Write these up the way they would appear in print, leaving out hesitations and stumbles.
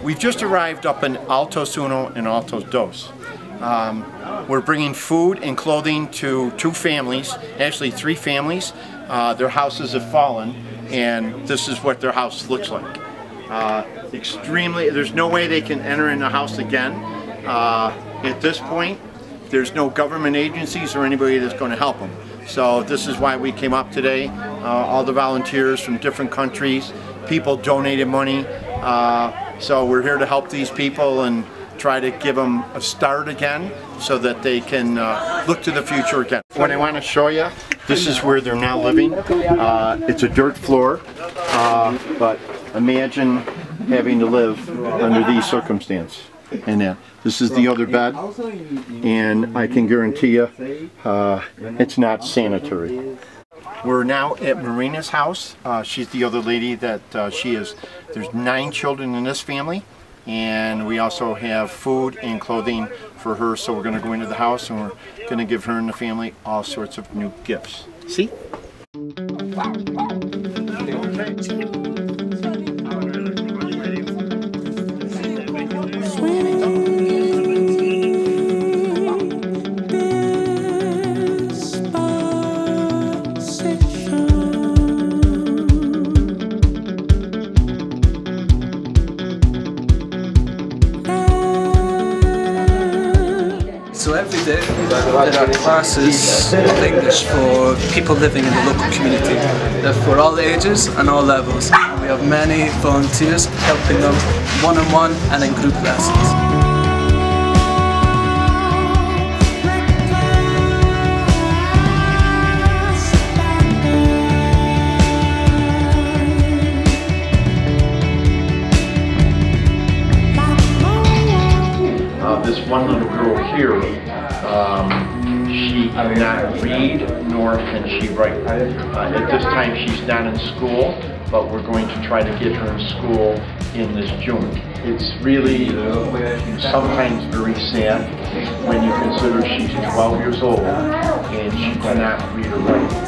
We've just arrived up in Altos Uno and Altos Dos. We're bringing food and clothing to 2 families, actually 3 families. Their houses have fallen, and this is what their house looks like. There's no way they can enter in the house again. At this point, there's no government agencies or anybody that's going to help them. So this is why we came up today. All the volunteers from different countries, people donated money. So we're here to help these people and try to give them a start again so that they can look to the future again. What I want to show you, this is where they're now living. It's a dirt floor, but imagine having to live under these circumstances. And this is the other bed, and I can guarantee you it's not sanitary. We're now at Marina's house. She's the other lady that there's 9 children in this family, and we also have food and clothing for her, so we're going to go into the house and we're going to give her and the family all sorts of new gifts. See? So every day there are classes of English for people living in the local community. They're for all ages and all levels. We have many volunteers helping them one-on-one and in group lessons. This one little girl here, she cannot read nor can she write. At this time she's not in school, but we're going to try to get her in school in this June. It's really sometimes very sad when you consider she's 12 years old and she cannot read or write.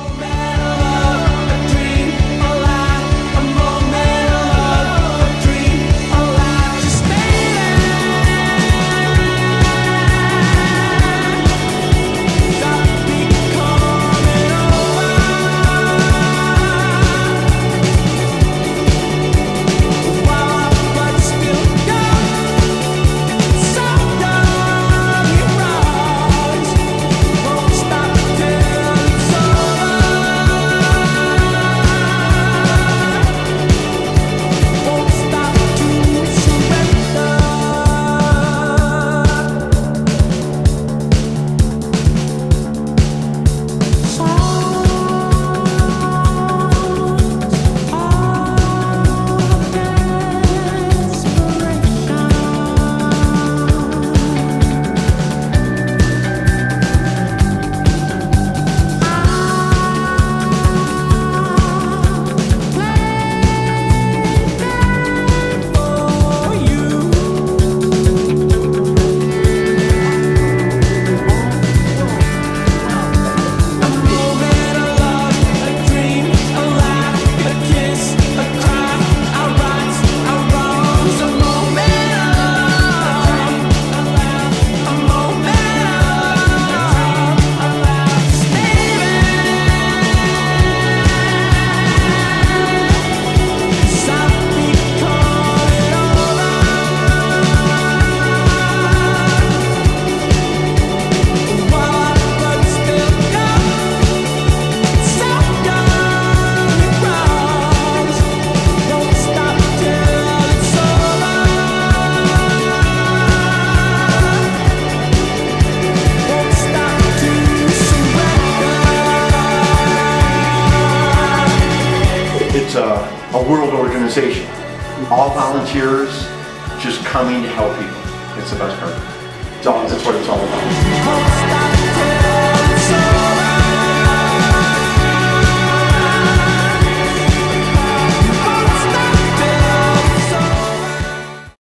It's a world organization. All volunteers just coming to help people. It's the best part. That's what it's all about.